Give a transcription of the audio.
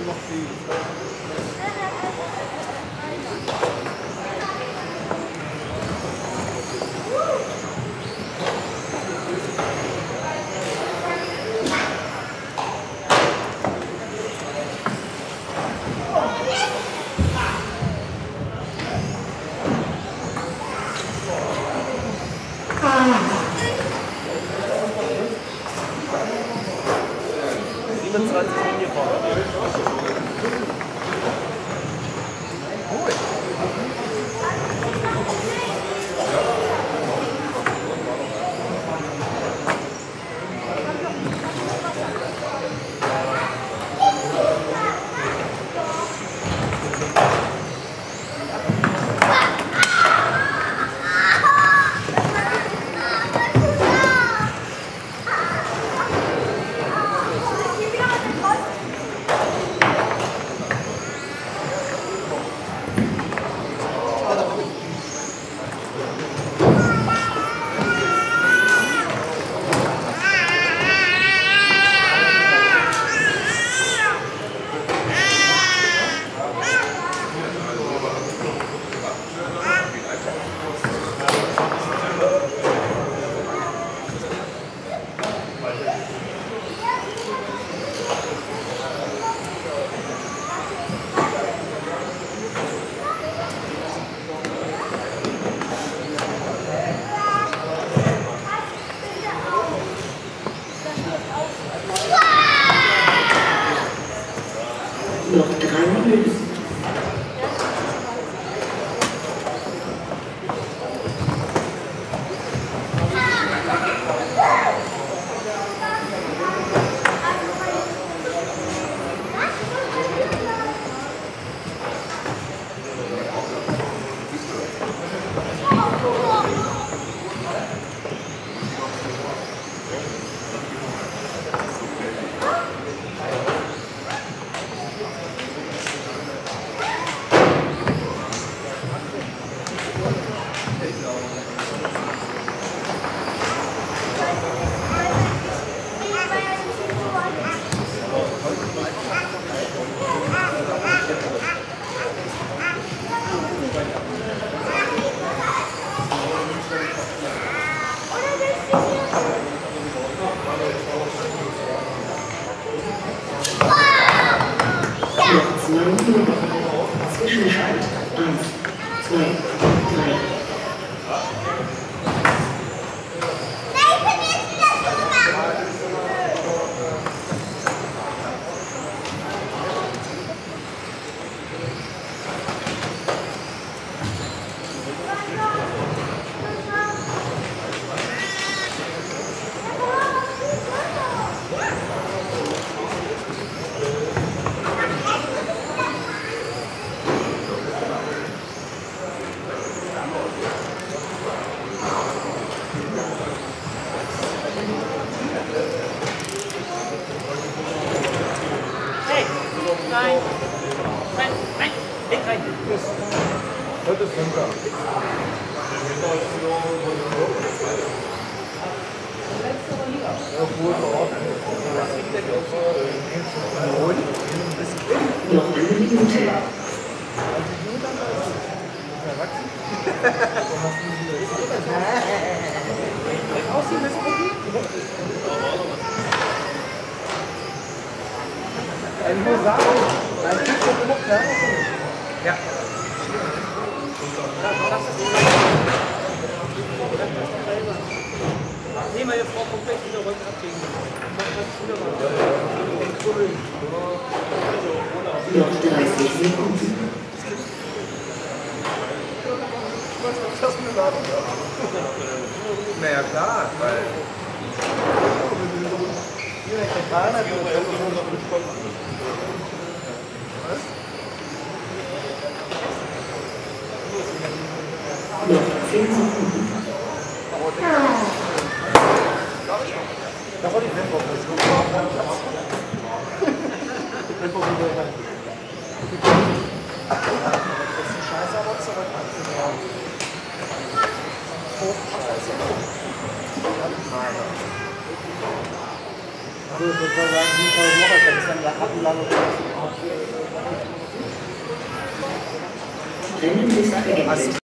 Zwischenschalt 1, 2, 3. Noch eine Minute. Ich muss sagen, dein Typ wird genug, ne? Ja. Nehmen wir hier Frau komplett wieder Rücken abgegen. Noch 30 Sekunden. Was ist das denn? Naja, klar, weil. Hier, ich bin Partner, was? Noch 10 Sekunden. Da wollte ich Tempo. Tempo wieder rein. Das ist die Scheiße, aber zurück. Hoch, Scheiße. Also sozusagen die Frau Mocher, das ist dann der Ablauf. Rennen ist beendet.